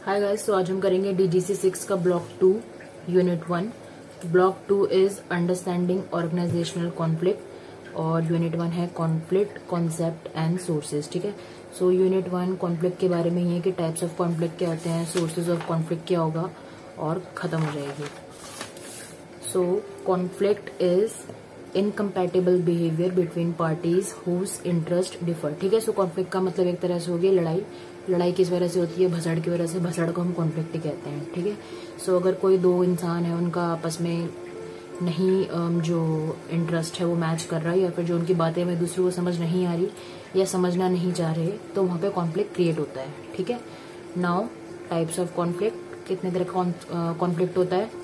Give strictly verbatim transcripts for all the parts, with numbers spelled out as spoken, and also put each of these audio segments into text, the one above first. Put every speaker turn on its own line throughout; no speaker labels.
Hi guys, तो आज हम करेंगे डीजीसी सिक्स का block two unit one. Block two is understanding organisational conflict और यूनिट वन है कॉन्फ्लिक्ट कॉन्सेप्ट एंड सोर्सेज। ठीक है, सो यूनिट वन कॉन्फ्लिक्ट के बारे में ही है कि टाइप्स ऑफ कॉन्फ्लिक्ट क्या होते हैं, सोर्सेज ऑफ कॉन्फ्लिक्ट क्या होगा और खत्म हो जाएगी। So conflict is incompatible behaviour between parties whose interest differ. ठीक है, सो कॉन्फ्लिक्ट का मतलब एक तरह से हो गई लड़ाई। लड़ाई किस वजह से होती है? भसड़ की वजह से। भसड़ को हम कॉन्फ्लिक्ट ही कहते हैं। ठीक है, सो अगर कोई दो इंसान है, उनका आपस में नहीं जो इंटरेस्ट है वो मैच कर रहा है, या फिर जो उनकी बातें में दूसरे को समझ नहीं आ रही या समझना नहीं चाह रहे, तो वहाँ पे कॉन्फ्लिक्ट क्रिएट होता है। ठीक है, नाउ टाइप्स ऑफ कॉन्फ्लिक्ट, कितने तरह का कॉन्फ्लिक्ट होता है?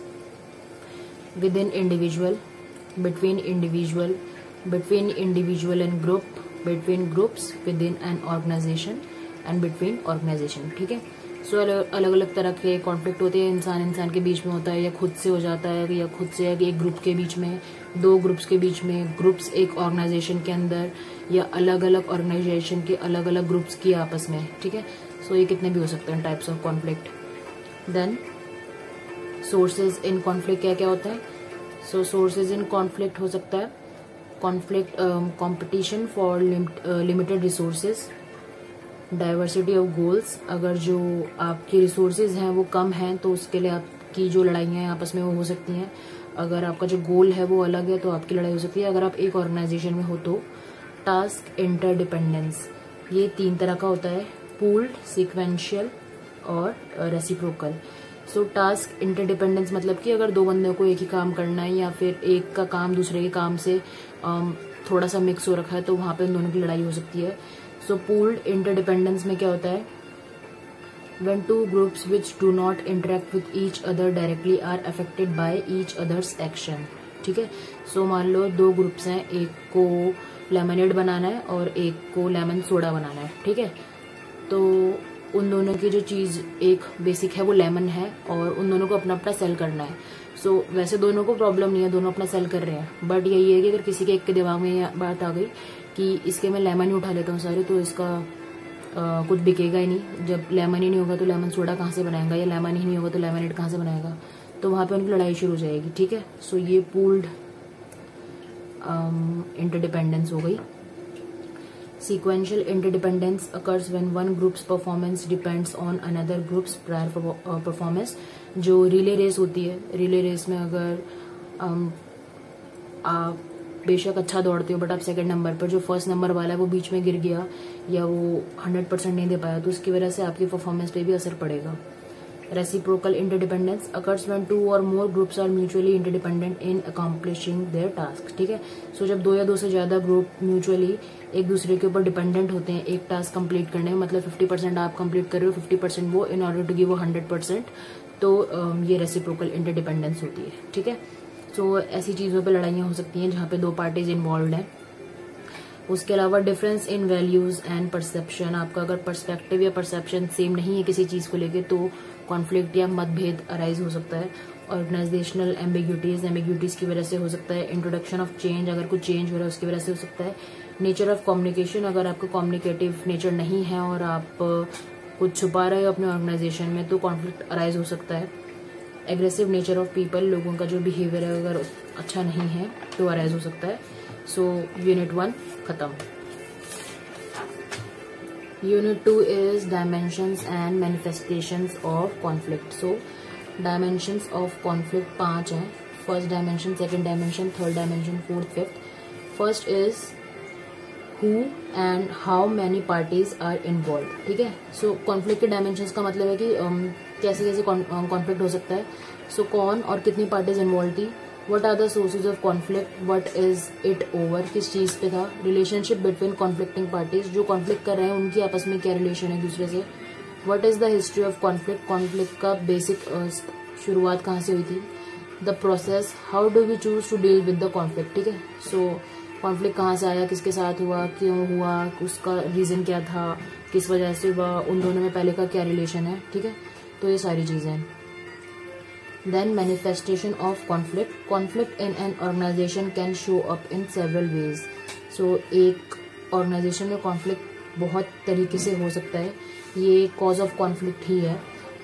Within individual, between individual, between individual and group, between groups within an organization and between organization। ठीक है, सो अलग अलग तरह के कॉन्फ्लिक्ट होते हैं। इंसान इंसान के बीच में होता है, या खुद से हो जाता है, या खुद से एक ग्रुप के बीच में, दो ग्रुप्स के बीच में, ग्रुप्स एक ऑर्गेनाइजेशन के अंदर, या अलग अलग ऑर्गेनाइजेशन के अलग अलग ग्रुप्स की आपस में। ठीक है, सो ये कितने भी हो सकते हैं types of conflict. Then sources in conflict क्या क्या होता है? सो सोर्सेज इन कॉन्फ्लिक्ट हो सकता है conflict competition for limited resources, diversity of goals. अगर जो आपके रिसोर्सेज हैं वो कम हैं, तो उसके लिए आपकी जो लड़ाइयाँ हैं आपस में वो हो सकती हैं। अगर आपका जो गोल है वो अलग है, तो आपकी लड़ाई हो सकती है। अगर आप एक ऑर्गेनाइजेशन में हो तो टास्क इंटरडिपेंडेंस, ये तीन तरह का होता है, पूल्ड, सीक्वेंशियल और रेसिप्रोकल। सो टास्क इंटरडिपेंडेंस मतलब कि अगर दो बंदों को एक ही काम करना है, या फिर एक का काम दूसरे के काम से um, थोड़ा सा मिक्स हो रखा है, तो वहां पे उन दोनों की लड़ाई हो सकती है। सो पूल्ड इंटरडिपेंडेंस में क्या होता है? When two groups which do not interact with each other directly are affected by each others action. ठीक है, सो मान लो दो ग्रुप्स हैं, एक को लेमनेड बनाना है और एक को लेमन सोडा बनाना है। ठीक है, तो उन दोनों की जो चीज एक बेसिक है वो लेमन है, और उन दोनों को अपना अपना सेल करना है। सो so, वैसे दोनों को प्रॉब्लम नहीं है, दोनों अपना सेल कर रहे हैं, बट यही है कि अगर किसी के एक के दिमाग में ये बात आ गई कि इसके मैं लेमन ही उठा लेता हूँ सारे, तो इसका आ, कुछ बिकेगा ही नहीं। जब लेमन ही नहीं होगा तो लेमन सोडा कहाँ से बनाएगा, या लेमन ही नहीं होगा तो लेमनेड कहाँ से बनाएगा, तो वहां पे उनकी लड़ाई शुरू हो जाएगी। ठीक है, सो so, ये पूल्ड इंटरडिपेंडेंस हो गई। Sequential interdependence occurs when one group's performance depends on another group's prior performance। जो रिले रेस होती है, रिले रेस में अगर um, आप बेशक अच्छा दौड़ते हो, बट आप सेकंड नंबर पर, जो फर्स्ट नंबर वाला है वो बीच में गिर गया, या वो हंड्रेड परसेंट नहीं दे पाया, तो उसकी वजह से आपकी परफॉर्मेंस पे भी असर पड़ेगा। Reciprocal interdependence occurs when two or more groups are mutually interdependent in accomplishing their tasks। ठीक है, सो so, जब दो या दो से ज्यादा ग्रुप म्यूचुअली एक दूसरे के ऊपर डिपेंडेंट होते हैं एक टास्क कंप्लीट करने में, मतलब फिफ्टी परसेंट आप कंप्लीट कर रहे हो, फिफ्टी परसेंट वो, इन ऑर्डर टू गिव वो हंड्रेड परसेंट, तो um, ये रेसिप्रोकल इंटरडिपेंडेंस होती है। ठीक है, सो so, ऐसी चीजों पे लड़ाइयाँ हो सकती हैं जहाँ पे दो पार्टीज इन्वॉल्व हैं। उसके अलावा difference in values and perception, आपका अगर पर्सपेक्टिव या परसेप्शन सेम नहीं है किसी चीज को लेके, तो कॉन्फ्लिक्ट या मतभेद अराइज हो सकता है। ऑर्गेनाइजेशनल एम्बिग्यूटीज, एम्बिग्यूटीज की वजह से हो सकता है। इंट्रोडक्शन ऑफ चेंज, अगर कुछ चेंज हो रहा है उसकी वजह से हो सकता है। नेचर ऑफ कम्युनिकेशन, अगर आपका कम्युनिकेटिव नेचर नहीं है और आप कुछ छुपा रहे हो अपने ऑर्गेनाइजेशन में, तो कॉन्फ्लिक्ट अराइज हो सकता है। एग्रेसिव नेचर ऑफ पीपल, लोगों का जो बिहेवियर है अगर अच्छा नहीं है तो अराइज हो सकता है। सो यूनिट वन खत्म। Unit two is dimensions and manifestations of conflict. So dimensions of conflict पांच हैं। First dimension, second dimension, third dimension, fourth, fifth. First is who and how many parties are involve. ठीक है, सो conflict के dimensions का मतलब है कि um, कैसे कैसे कॉन्फ्लिक्ट हो सकता है। सो so, कौन और कितनी पार्टीज इन्वॉल्व थी, what are the sources of conflict, what is it over, किस चीज पे था, रिलेशनशिप बिटवीन कॉन्फ्लिक्टिंग पार्टीज, जो कॉन्फ्लिक्ट कर रहे हैं उनकी आपस में क्या रिलेशन है दूसरे से, what is the history of conflict, conflict का बेसिक शुरुआत कहाँ से हुई थी, the process, how do we choose to deal with the conflict. ठीक है, सो कॉन्फ्लिक्ट कहाँ से आया, किसके साथ हुआ, क्यों हुआ, उसका रीजन क्या था, किस वजह से हुआ, उन दोनों में पहले का क्या रिलेशन है। ठीक है, तो ये सारी चीजें हैं। Then manifestation of conflict. Conflict in an organization can show up in several ways. So एक ऑर्गेनाइजेशन में कॉन्फ्लिक्ट बहुत तरीके से हो सकता है, ये कॉज ऑफ कॉन्फ्लिक्ट ही है।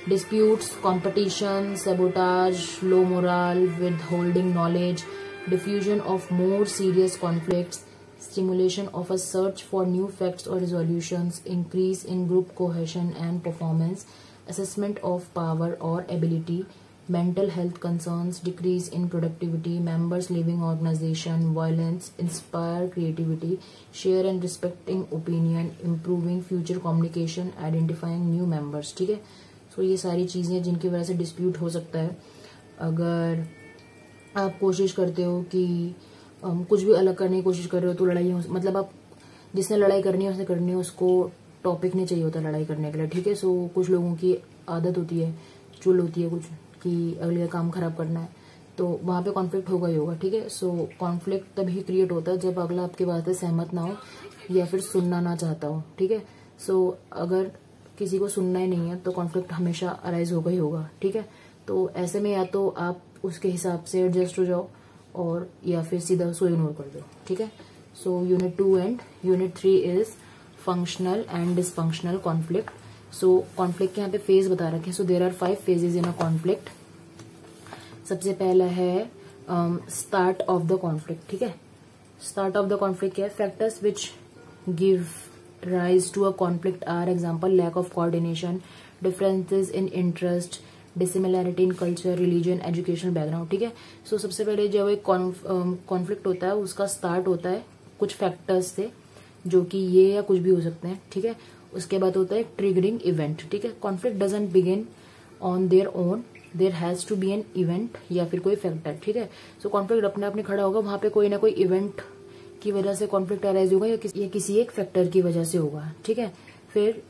disputes, competition, sabotage, low morale, withholding knowledge, diffusion of more serious conflicts, stimulation of a search for new facts or resolutions, increase in group cohesion and performance, assessment of power or ability, mental health concerns, decrease in productivity, members leaving organization, violence, inspire creativity, share and respecting opinion, improving future communication, identifying new members. ठीक है, सो ये सारी चीजें जिनकी वजह से dispute हो सकता है. अगर आप कोशिश करते हो कि um, कुछ भी अलग करने की कोशिश कर रहे हो तो लड़ाई हो, मतलब आप जिसने लड़ाई करनी है उसने करनी है, उसको टॉपिक नहीं चाहिए होता लड़ाई करने के लिए. ठीक है, सो कुछ लोगों की आदत होती है, चुल होती है कुछ कि अगले का काम खराब करना है, तो वहां पे कॉन्फ्लिक्ट होगा ही होगा. ठीक है, सो कॉन्फ्लिक्ट तभी क्रिएट होता है जब अगला आपकी बात से सहमत ना हो या फिर सुनना ना चाहता हो. ठीक है, सो अगर किसी को सुनना ही नहीं है तो कॉन्फ्लिक्ट हमेशा अराइज होगा ही होगा. ठीक है, तो ऐसे में या तो आप उसके हिसाब से एडजस्ट हो जाओ और या फिर सीधा उसको इग्नोर कर दो. ठीक है, so unit two and unit three is functional and dysfunctional conflict. So conflict के यहाँ पे फेज बता रखे हैं. So there are five phases in a conflict. सबसे पहला है स्टार्ट ऑफ द कॉन्फ्लिक्ट. ठीक है, स्टार्ट ऑफ द कॉन्फ्लिक्ट क्या है? Factors which give rise to a conflict are example lack of coordination, differences in interest, dissimilarity in culture, religion, educational background. ठीक है, so so, सबसे पहले जब एक कॉन्फ्लिक्ट होता है उसका स्टार्ट होता है कुछ फैक्टर्स से जो कि ये या कुछ भी हो सकते हैं. ठीक है, उसके बाद होता है ट्रिगरिंग इवेंट. ठीक है, conflict doesn't begin on their own, there has to be an event या फिर कोई फैक्टर. ठीक है, सो कॉन्फ्लिक्ट अपने अपने खड़ा होगा, वहां पे कोई ना कोई इवेंट की वजह से कॉन्फ्लिक्ट अराइज होगा या किसी, या किसी एक फैक्टर की वजह से होगा. ठीक है, फिर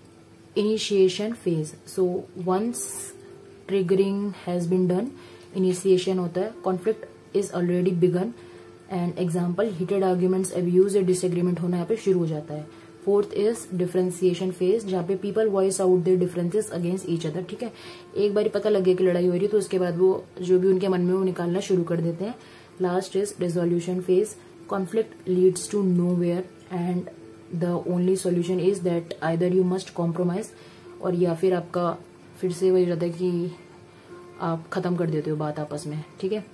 initiation phase. So once triggering has been done, initiation होता है, conflict is already begun. And example heated arguments, abuse या डिसएग्रीमेंट होना यहाँ पे शुरू हो जाता है. फोर्थ इज डिफरेंशिएशन फेज, जहाँ पे people voice out their differences against each other. ठीक है, एक बार पता लग गया कि लड़ाई हो रही है तो उसके बाद वो जो भी उनके मन में वो निकालना शुरू कर देते हैं. Last is resolution phase. Conflict leads to nowhere and the only solution is that either you must compromise और या फिर आपका फिर से वही रहता है कि आप खत्म कर देते हो बात आपस में. ठीक है,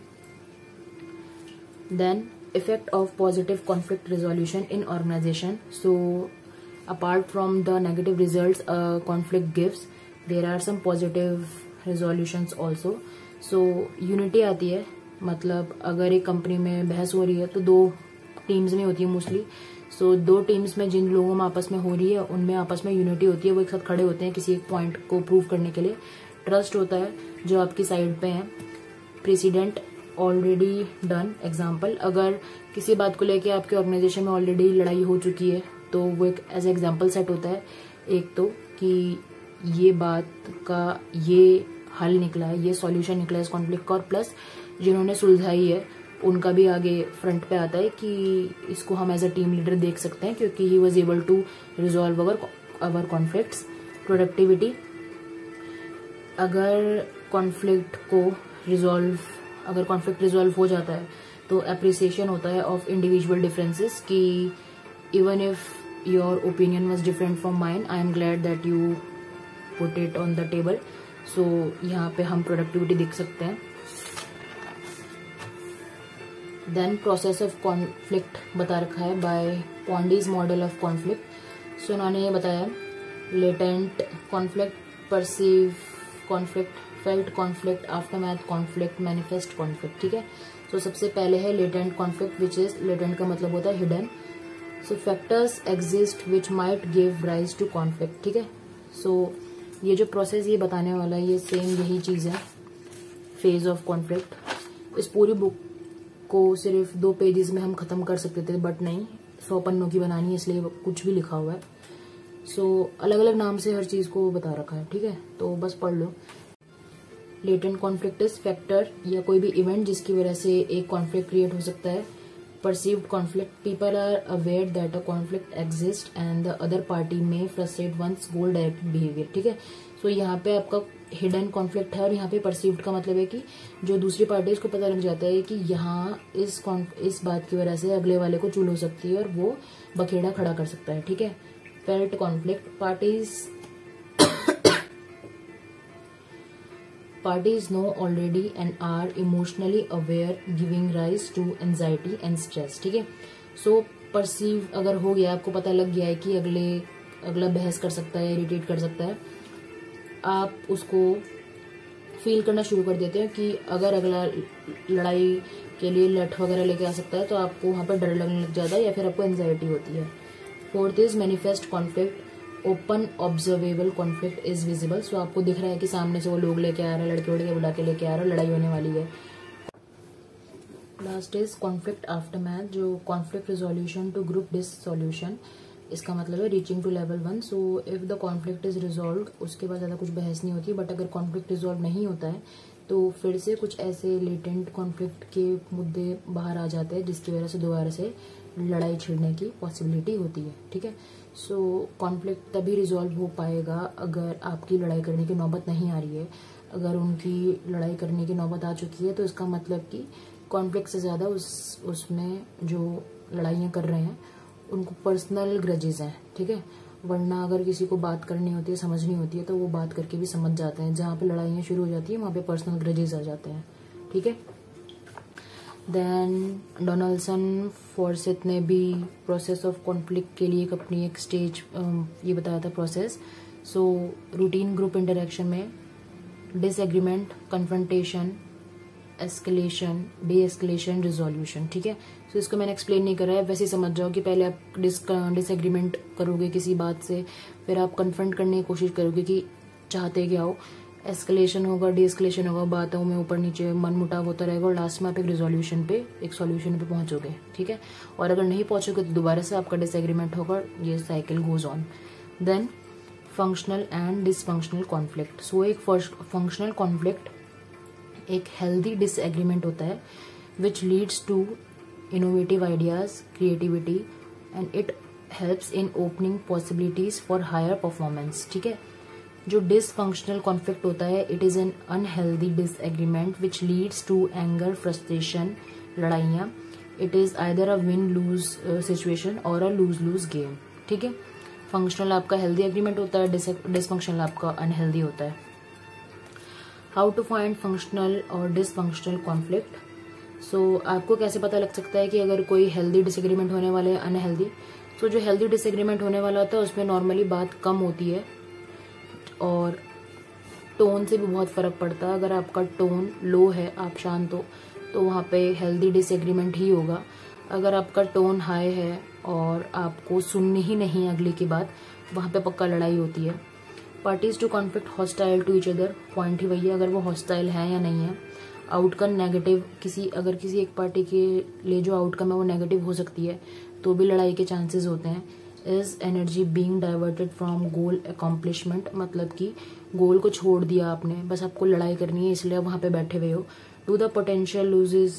then effect of positive conflict resolution in organization. So apart from the negative results a conflict gives, there are some positive resolutions also. So unity आती है, मतलब अगर एक कंपनी में बहस हो रही है तो दो टीम्स में होती है मोस्टली. सो so, दो टीम्स में जिन लोगों में आपस में हो रही है उनमें आपस में यूनिटी होती है, वो एक साथ खड़े होते हैं किसी एक पॉइंट को प्रूव करने के लिए. ट्रस्ट होता है जो आपकी साइड पे है. President already done. एग्जाम्पल, अगर किसी बात को लेके आपके ऑर्गेनाइजेशन में ऑलरेडी लड़ाई हो चुकी है तो वो एक एज एग्जाम्पल सेट होता है. एक तो कि ये बात का ये हल निकला है, ये सॉल्यूशन निकला है इस कॉन्फ्लिक्ट का, और प्लस जिन्होंने सुलझाई है उनका भी आगे फ्रंट पे आता है कि इसको हम एज अ टीम लीडर देख सकते हैं क्योंकि he was able to resolve our our conflicts. Productivity, अगर कॉन्फ्लिक्ट को रिजॉल्व अगर कॉन्फ्लिक्ट रिजॉल्व हो जाता है तो अप्रिसिएशन होता है ऑफ इंडिविजुअल डिफरेंसेस कि even if your opinion was different from mine, I am glad that you put it on the table. So यहाँ पे हम प्रोडक्टिविटी देख सकते हैं. देन प्रोसेस ऑफ कॉन्फ्लिक्ट बता रखा है by Pondy's model of conflict. So उन्होंने ये बताया latent conflict, perceive conflict, felt conflict, aftermath conflict, manifest conflict. ठीक है, सो so, सबसे पहले है latent conflict which is, latent का मतलब होता है hidden. So factors exist which might give rise to conflict. ठीक है, सो ये जो प्रोसेस ये बताने वाला है ये सेम यही चीज है, फेज ऑफ कॉन्फ्लिक्ट. इस पूरी बुक को सिर्फ दो पेजेस में हम खत्म कर सकते थे बट नहीं, सौ पन्नों की बनानी है इसलिए कुछ भी लिखा हुआ है. सो so, अलग अलग नाम से हर चीज को बता रखा है. ठीक है, तो बस पढ़ लो. लेटेंट कॉन्फ्लिक्ट इज फैक्टर या कोई भी इवेंट जिसकी वजह से एक कॉन्फ्लिक्ट क्रिएट हो सकता है. Perceived conflict, people are aware that a conflict exist and the other party में frustrate ones goal directed behaviour. ठीक है, सो so, यहाँ पे आपका हिडन कॉन्फ्लिक्ट है और यहाँ पे परसीव्ड का मतलब है कि जो दूसरी पार्टी है उसको पता लग जाता है कि यहाँ इस इस बात की वजह से अगले वाले को चूल हो सकती है और वो बखेड़ा खड़ा कर सकता है. ठीक है, felt conflict, parties parties know already and are emotionally aware giving rise to anxiety and stress. ठीक है, सो परसीव अगर हो गया, आपको पता लग गया है कि अगले अगला बहस कर सकता है, इरिटेट कर सकता है, आप उसको फील करना शुरू कर देते हैं कि अगर अगला लड़ाई के लिए लठ वगैरह लेके आ सकता है तो आपको वहाँ पर डर लगने लग जाता है या फिर आपको एंजाइटी होती है. Fourth is manifest conflict. Open observable conflict is visible. So आपको दिख रहा है कि सामने से वो लोग लेके आ रहे हैं, लड़के लड़के बुला के लेके आ रहे हैं, लड़ाई होने वाली है. Last is conflict aftermath, जो conflict resolution to group dissolution. इसका मतलब है reaching to level one. So if the conflict is resolve, उसके बाद ज़्यादा कुछ बहस नहीं होती. बट अगर कॉन्फ्लिक्ट रिजॉल्व नहीं होता है तो फिर से कुछ ऐसे लेटेंट कॉन्फ्लिक्ट के मुद्दे बाहर आ जाते हैं जिसकी वजह से दोबारा से लड़ाई छिड़ने की पॉसिबिलिटी होती है. ठीक है, सो कॉन्फ्लिक्ट तभी रिजॉल्व हो पाएगा अगर आपकी लड़ाई करने की नौबत नहीं आ रही है. अगर उनकी लड़ाई करने की नौबत आ चुकी है तो इसका मतलब कि कॉन्फ्लिक्ट से ज़्यादा उस उसमें जो लड़ाइयाँ कर रहे हैं उनको पर्सनल ग्रजेस हैं. ठीक है, वरना अगर किसी को बात करनी होती है, समझनी होती है, तो वो बात करके भी समझ जाते हैं. जहाँ पे लड़ाइयाँ शुरू हो जाती है वहाँ पे पर्सनल ग्रजेस आ जाते हैं. ठीक है, देन डोनाल्डसन फॉर्सिथ ने भी प्रोसेस ऑफ कॉन्फ्लिक्ट के लिए एक अपनी एक स्टेज ये बताया था process. So routine group interaction में disagreement, confrontation, escalation, de escalation, resolution. ठीक है, सो इसको मैंने एक्सप्लेन नहीं करा है, वैसे ही समझ जाओ कि पहले आप डिस डिसएग्रीमेंट करोगे किसी बात से, फिर आप कन्फ्रंट करने की कोशिश करोगे कि चाहते क्या हो, एस्केलेशन होगा, डी एस्केलेशन होगा, बातों में ऊपर नीचे मन मुटाव होता रहेगा और लास्ट में आप एक रिजोल्यूशन पे, एक सॉल्यूशन पे पहुंचोगे. ठीक है, और अगर नहीं पहुंचोगे तो दोबारा से आपका डिसएग्रीमेंट होगा. ये cycle goes on. Then functional and dysfunctional conflict. So एक फंक्शनल कॉन्फ्लिक्ट एक हेल्दी डिसएग्रीमेंट होता है which leads to innovative ideas, creativity and it helps in opening possibilities for higher performance. ठीक है, जो डिसफंक्शनल कॉन्फ्लिक्ट होता है it is an unhealthy disagreement which leads to anger, frustration, लड़ाइयाँ. It is either a win lose situation और a loose loose game. ठीक है, functional आपका हेल्दी एग्रीमेंट होता है, डिसफंक्शनल आपका अनहेल्दी होता है. हाउ टू फाइंड फंक्शनल और डिसफंक्शनल कॉन्फ्लिक्ट. सो आपको कैसे पता लग सकता है कि अगर कोई हेल्दी डिसएग्रीमेंट होने वाला है, अनहेल्दी. सो so, जो हेल्दी डिसएग्रीमेंट होने वाला होता है उसमें नॉर्मली बात कम होती है और टोन से भी बहुत फर्क पड़ता है. अगर आपका टोन लो है, आप शांत हो, तो वहाँ पे हेल्दी डिसएग्रीमेंट ही होगा. अगर आपका टोन हाई है और आपको सुननी ही नहीं अगले की बात, वहाँ पे पक्का लड़ाई होती है. Parties to conflict hostile to each other. Point ही वही है, अगर वो हॉस्टाइल है या नहीं है. आउटकम नेगेटिव, किसी अगर किसी एक पार्टी के लिए जो आउटकम है वो नेगेटिव हो सकती है तो भी लड़ाई के चांसेस होते हैं. Is energy being diverted from goal accomplishment. मतलब कि गोल को छोड़ दिया आपने, बस आपको लड़ाई करनी है इसलिए आप वहाँ पे बैठे हुए हो. To the potential losses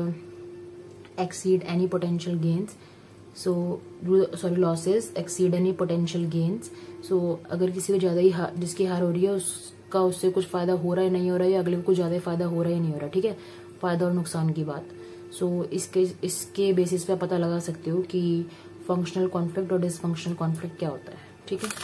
exceed any potential gains. So sorry losses exceed any potential gains. So अगर किसी को ज्यादा ही हार, जिसकी हार हो रही है उसका उससे कुछ फायदा हो रहा है, नहीं हो रहा है, या अगले को कुछ ज्यादा ही फायदा हो रहा है, नहीं हो रहा. ठीक है, फायदा और नुकसान की बात. सो so, इसके इसके बेसिस पे पता लगा सकते हो कि फंक्शनल कॉन्फ्लिक्ट और डिसफंक्शनल कॉन्फ्लिक्ट क्या होता है. ठीक है,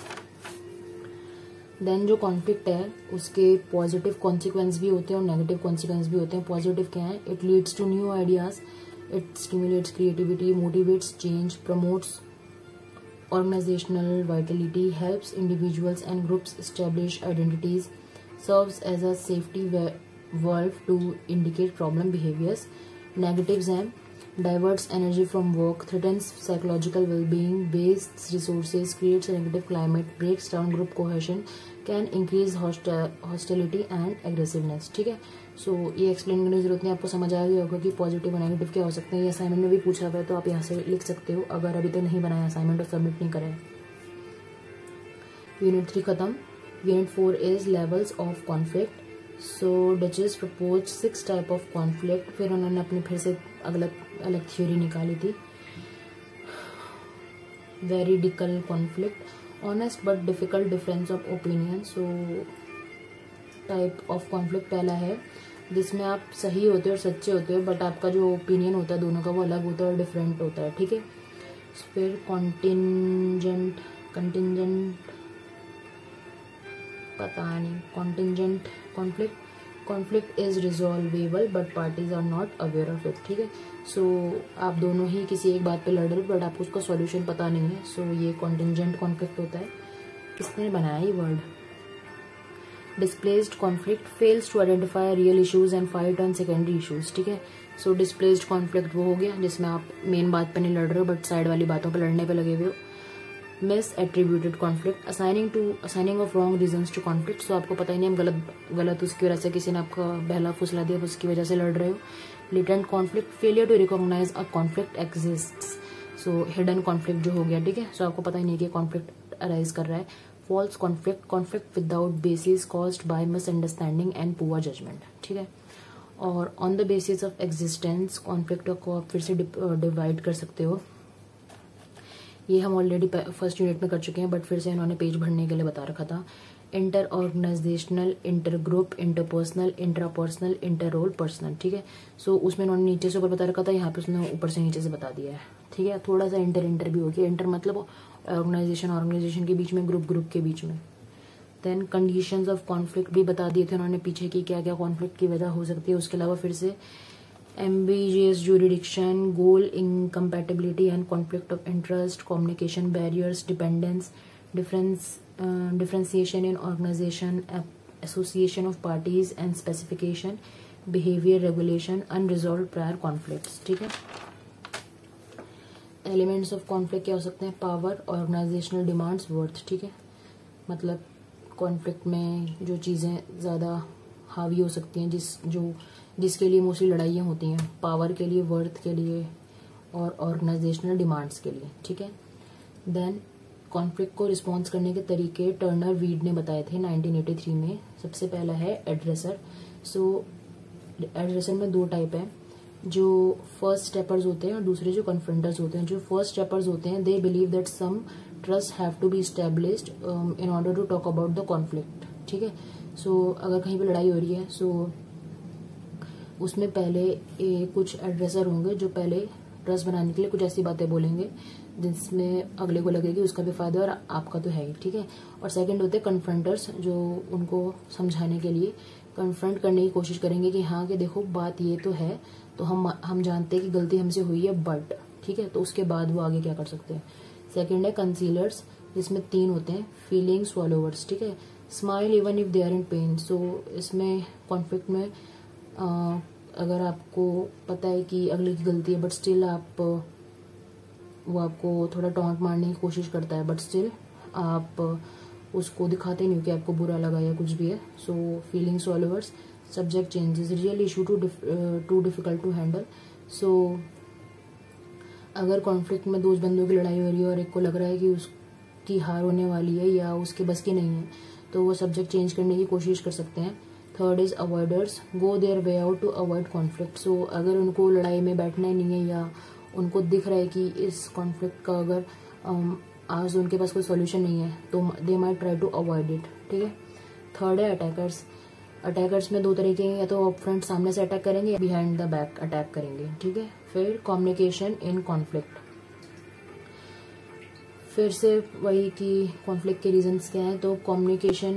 देन जो कॉन्फ्लिक्ट है उसके पॉजिटिव कॉन्सिक्वेंस भी होते हैं और नेगेटिव कॉन्सिक्वेंस भी होते हैं. पॉजिटिव क्या है? It leads to new ideas, it stimulates creativity, motivates change, promotes organizational vitality, helps individuals and groups establish identities, serves as a safety valve to indicate problem behaviors. Negatives हैं diverts energy from work, threatens psychological well-being, wastes resources, creates a negative climate, breaks down group cohesion, can increase hostility and aggressiveness. ठीक है, so so, ये explain करने की जरूरत नहीं, आपको समझ आ गया होगा कि पॉजिटिव और नेगेटिव क्या हो सकते हैं. ये असाइनमेंट में भी पूछा हुआ है तो आप यहाँ से लिख सकते हो अगर अभी तक तो नहीं बनाया असाइनमेंट और सबमिट नहीं करें. यूनिट थ्री खत्म. Unit four is levels of conflict. So Deutsch propose six type of conflict. फिर उन्होंने अपनी फिर से अलग अलग थ्योरी निकाली थी. Veridical conflict, honest but difficult difference of opinion. So type of conflict पहला है जिसमें आप सही होते हो और सच्चे होते हो बट आपका जो ओपिनियन होता है दोनों का वो अलग होता है और डिफरेंट होता है. ठीक है, फिर कॉन्टिंजेंट कंटिंजेंट पता नहीं, contingent conflict, conflict is resolvable but parties are not aware of it, ठीक है। सो so, आप दोनों ही किसी एक बात पे लड़ रहे हो बट आपको उसका सॉल्यूशन पता नहीं है, सो so, ये कॉन्टिजेंट कॉन्फ्लिक्ट होता है। किसने बनाया ये word? Displaced conflict fails to identify real issues and fight on secondary issues, ठीक है। सो डिस्प्लेस्ड कॉन्फ्लिक्ट वो हो गया जिसमें आप मेन बात पे नहीं लड़ रहे हो बट साइड वाली बातों पे लड़ने पे लगे हुए हो। Misattributed conflict, assigning to assigning of wrong reasons to conflict, so आपको पता ही नहीं, हम गलत गलत उसकी वजह से किसी ने आपका बहला फुसला दिया, उसकी वजह से लड़ रहे हो। Latent conflict, failure to recognize a conflict exists, so hidden conflict जो हो गया, ठीक है। सो आपको पता ही नहीं कि कॉन्फ्लिक्ट अराइज कर रहा है। False conflict, conflict without basis caused by misunderstanding and poor judgment, ठीक है। और on the basis of existence conflict को आप फिर से डिवाइड कर सकते हो। ये हम ऑलरेडी फर्स्ट यूनिट में कर चुके हैं बट फिर से इन्होंने पेज भरने के लिए बता रखा था। Interorganizational, intergroup, interpersonal, intrapersonal, interrole, personal, ठीक है। सो उसमें इन्होंने नीचे से ऊपर बता रखा था, यहाँ पे उसने ऊपर से नीचे से बता दिया है, ठीक है। थोड़ा सा इंटर इंटर भी हो गया, इंटर मतलब ऑर्गेनाइजेशन ऑर्गेनाइजेशन के बीच में, ग्रुप ग्रुप के बीच में। देन कंडीशंस ऑफ कॉन्फ्लिक्ट भी बता दिए थे उन्होंने पीछे की क्या क्या कॉन्फ्लिक्ट की वजह हो सकती है। उसके अलावा फिर से ambiguous jurisdiction, goal incompatibility and conflict of interest, communication barriers, dependence, difference, uh, differentiation in organization, association of parties and specification, behavior regulation, unresolved prior conflicts, ठीक है। एलिमेंट्स ऑफ कॉन्फ्लिक्ट क्या हो सकते हैं? पावर, ऑर्गेनाइजेशनल डिमांड्स, वर्थ, ठीक है। मतलब conflict में जो चीज़ें ज़्यादा हावी हो सकती हैं, जिस जो जिसके लिए मोस्टली लड़ाइयाँ होती हैं, पावर के लिए, वर्थ के लिए और ऑर्गेनाइजेशनल डिमांड्स के लिए, ठीक है। देन कॉन्फ्लिक्ट को रिस्पॉन्स करने के तरीके टर्नर वीड ने बताए थे नाइनटीन एटी थ्री में। सबसे पहला है एड्रेसर। सो एड्रेसर में दो टाइप है, जो फर्स्ट स्टेपर्स होते हैं और दूसरे जो कन्फ्रंटर्स होते हैं। जो फर्स्ट स्टेपर्स होते हैं, they believe that some trust have to be established in order to talk about the conflict, ठीक है। सो अगर कहीं पे लड़ाई हो रही है, सो so, उसमें पहले ए, कुछ एड्रेसर होंगे जो पहले ट्रस्ट बनाने के लिए कुछ ऐसी बातें बोलेंगे जिसमें अगले को लगे कि उसका भी फायदा और आपका तो है ही, ठीक है। और सेकंड होते हैं कन्फ्रंटर्स, जो उनको समझाने के लिए कन्फ्रंट करने की कोशिश करेंगे कि हाँ कि देखो बात ये तो है, तो हम हम जानते हैं कि गलती हमसे हुई है बट, ठीक है। तो उसके बाद वो आगे क्या कर सकते हैं। सेकेंड है कंसीलर्स, जिसमें तीन होते हैं। फीलिंग स्वॉलोवर्स, ठीक है। Smile even if they are in pain. So इसमें कॉन्फ्लिक्ट में आ, अगर आपको पता है कि अगले की गलती है बट स्टिल आप वो आपको थोड़ा टॉन्ट मारने की कोशिश करता है बट स्टिल आप उसको दिखाते नहीं हो कि आपको बुरा लगा या कुछ भी है। So feeling solvers, subject changes, real issue too too difficult to handle. So अगर कॉन्फ्लिक्ट में दो बंदों की लड़ाई हो रही है और एक को लग रहा है कि उसकी हार होने वाली है या उसके बस की नहीं है, तो वो सब्जेक्ट चेंज करने की कोशिश कर सकते हैं। Third is avoiders, go their way out to avoid conflict. So अगर उनको लड़ाई में बैठना ही नहीं है या उनको दिख रहा है कि इस कॉन्फ्लिक्ट का अगर um, आज उनके पास कोई सॉल्यूशन नहीं है तो they might try to avoid it, ठीक है। थर्ड है अटैकर्स। अटैकर्स में दो तरीके हैं, या तो फ्रंट सामने से अटैक करेंगे या बिहाइंड द बैक अटैक करेंगे, ठीक है। फिर कम्युनिकेशन इन कॉन्फ्लिक्ट, फिर से वही कि कॉन्फ्लिक्ट के रीजंस क्या हैं। तो कम्युनिकेशन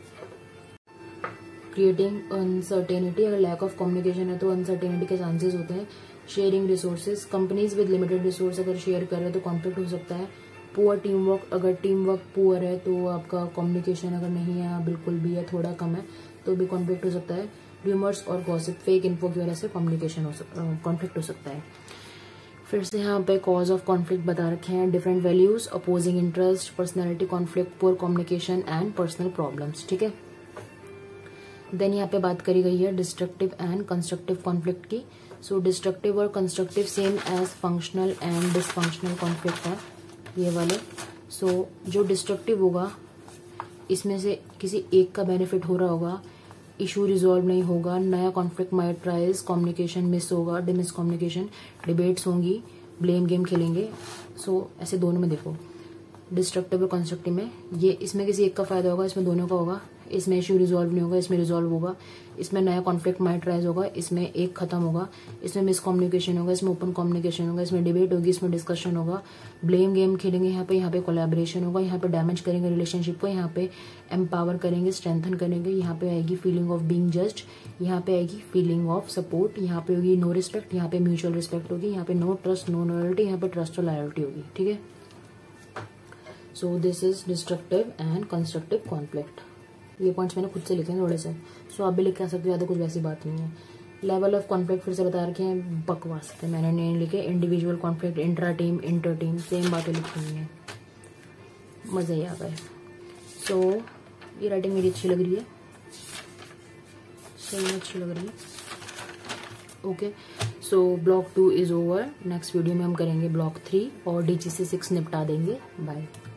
क्रिएटिंग अनसर्टेनिटी, अगर लैक ऑफ कम्युनिकेशन है तो अनसर्टेनिटी के चांसेस होते हैं। Sharing resources, companies with limited resource अगर शेयर कर रहे हैं तो कॉन्फ्लिक्ट हो सकता है। पुअर टीम वर्क, अगर टीम वर्क पुअर है तो आपका कम्युनिकेशन अगर नहीं है, बिल्कुल भी है, थोड़ा कम है, तो भी कॉन्फ्लिक्ट हो सकता है। र्यूमर्स और गॉसिप, फेक इन्फो की वजह से कम्युनिकेशन हो सकता कॉन्फ्लिक्ट हो सकता है। फिर से यहाँ पे कॉज ऑफ कॉन्फ्लिक्ट बता रखे हैं, different values, opposing interest, personality conflict, poor communication and personal problems, ठीक है। देन यहाँ पे बात करी गई है डिस्ट्रक्टिव एंड कंस्ट्रक्टिव कॉन्फ्लिक्ट की। सो डिस्ट्रक्टिव और constructive same as functional and dysfunctional conflict है ये वाले। सो so, जो डिस्ट्रक्टिव होगा इसमें से किसी एक का बेनिफिट हो रहा होगा, इशू रिजॉल्व नहीं होगा, नया conflict might rise, communication miss होगा, मिस कम्युनिकेशन, डिबेट्स होंगी, ब्लेम गेम खेलेंगे। सो so, ऐसे दोनों में देखो, डिस्ट्रक्टिव और कंस्ट्रक्टिव में ये इसमें किसी एक का फायदा होगा, इसमें दोनों का होगा, इसमें इश्यू रिजॉल्व नहीं होगा, इसमें रिजॉल्व होगा, इसमें नया कॉन्फ्लिक्ट माइट राइज होगा, इसमें एक खत्म होगा, इसमें मिसकम्युनिकेशन होगा, इसमें ओपन कम्युनिकेशन होगा, इसमें डिबेट होगी, इसमें डिस्कशन होगा, ब्लेम गेम खेलेंगे यहाँ पे, यहाँ पे कोलैबोरेशन होगा, यहाँ पे डैमेज करेंगे रिलेशनशिप को, यहाँ पे एम्पावर करेंगे, स्ट्रेंथन करेंगे, यहाँ पे आएगी फीलिंग ऑफ बीइंग जज्ड, यहाँ पे आएगी फीलिंग ऑफ सपोर्ट, यहाँ पे होगी नो रिस्पेक्ट, यहाँ पे म्यूचुअल रिस्पेक्ट होगी, यहाँ पे नो ट्रस्ट नो लॉयल्टी, यहाँ पे ट्रस्ट और लॉयल्टी होगी। ठीक है, so this is destructive and constructive conflict. ये पॉइंट्स मैंने खुद से लिखे हैं थोड़े से, सो आप भी लिख के आ सकते हो, ज़्यादा कुछ वैसी बात नहीं है। लेवल ऑफ कॉन्फ्लिक्ट फिर से बता रखे हैं, बकवास थे, मैंने नहीं लिखे। Individual conflict, intrateam, interteam, same बातें लिखी हुई हैं, मज़ा ही आ गए। सो ये राइटिंग मेरी अच्छी लग रही है, सही में अच्छी लग रही है। Okay, so block two is over. Next video में हम करेंगे ब्लॉक थ्री और डी जी सी सिक्स निपटा देंगे। बाय।